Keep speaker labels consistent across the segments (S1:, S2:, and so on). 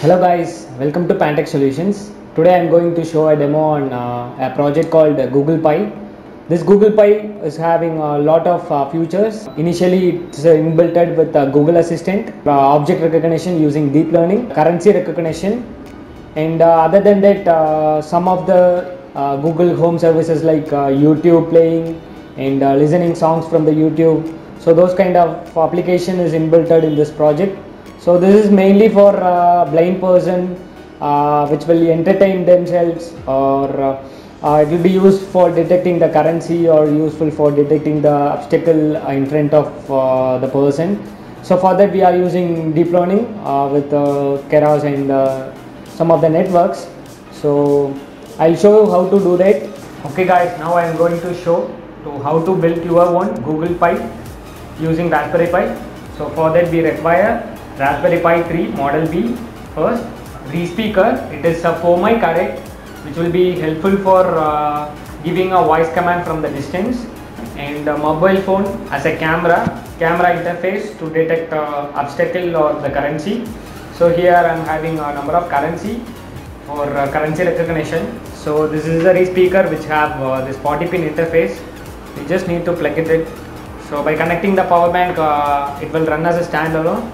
S1: Hello guys, welcome to Pantech Solutions. Today I am going to show a demo on a project called Google Pi. This Google Pi is having a lot of features. Initially it's inbuilt with Google Assistant, object recognition using deep learning, currency recognition, and other than that some of the Google Home services like YouTube playing and listening songs from the YouTube. So those kind of application is inbuilt in this project. So this is mainly for blind person which will entertain themselves, or it will be used for detecting the currency or useful for detecting the obstacle in front of the person. So for that we are using deep learning with Keras and some of the networks. So I'll show you how to do that. Okay guys, now I am going to show how to build your own Google Pi using Raspberry Pi. So for that we require Raspberry Pi 3 Model B first, re-speaker, it is a 4 mic array which will be helpful for giving a voice command from the distance, and a mobile phone as a camera interface to detect obstacle or the currency. So here I am having a number of currency for currency recognition. So this is a re-speaker which have this 40 pin interface. We just need to plug it in. So by connecting the power bank it will run as a standalone.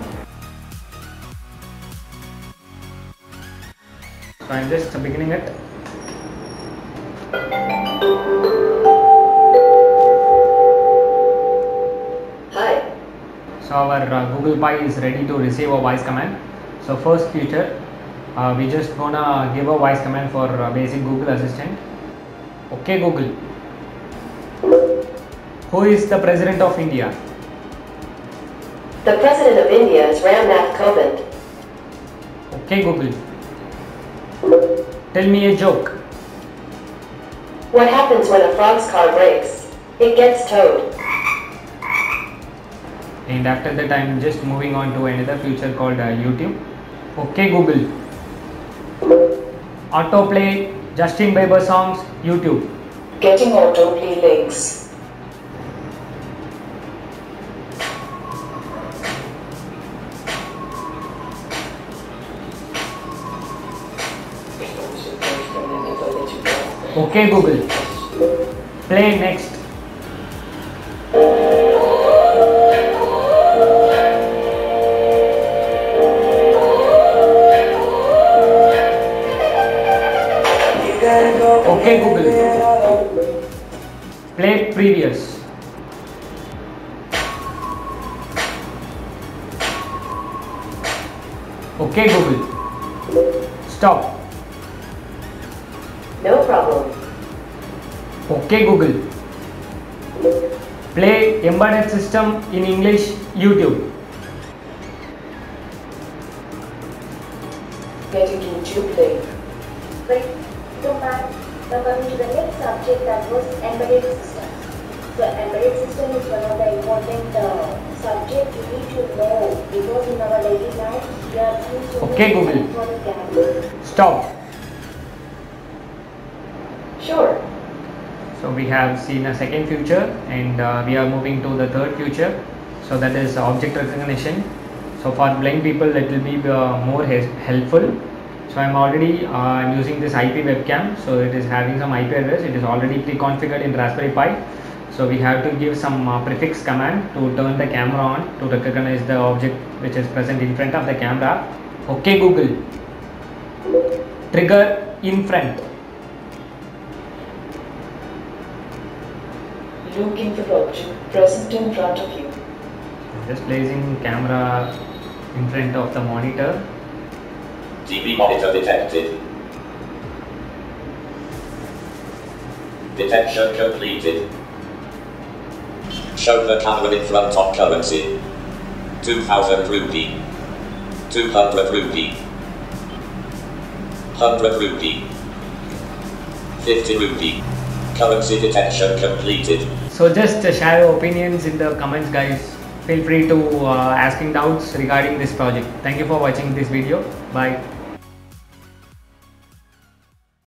S1: So I am just beginning it.
S2: Hi.
S1: So our Google Pi is ready to receive a voice command. So first feature, we just gonna give a voice command for basic Google Assistant. Okay Google, who is the President of India?
S2: The President of India is Ramnath Kovind.
S1: Okay Google, tell me a joke.
S2: What happens when a frog's car breaks? It gets towed.
S1: And after that I am just moving on to another feature called YouTube. Okay Google, autoplay Justin Bieber songs YouTube.
S2: Getting autoplay links.
S1: Okay Google, play next. Okay Google, play previous. Okay Google, stop.
S2: No problem.
S1: Okay Google, play embedded system in English YouTube.
S2: Getting YouTube link.
S3: Right. So now coming to the next subject, that was embedded systems. So embedded system is one of the important subjects you need to know, because in our daily life we are used to
S1: Okay Google, stop.
S2: Sure.
S1: So we have seen a second feature, and we are moving to the third feature. So that is object recognition. So for blind people it will be more helpful. So I am already using this IP webcam. So it is having some IP address. It is already pre-configured in Raspberry Pi. So we have to give some prefix command to turn the camera on to recognize the object which is present in front of the camera. Okay Google, trigger in front.
S2: Looking for object present in front of you.
S1: Just placing camera in front of the monitor.
S4: TV monitor detected. Detection completed. Show the camera in front of currency. 2000 rupee. 200 rupee. 100 rupee. 50 rupee. Currency detection completed.
S1: So just share your opinions in the comments guys. Feel free to asking doubts regarding this project. Thank you for watching this video. Bye.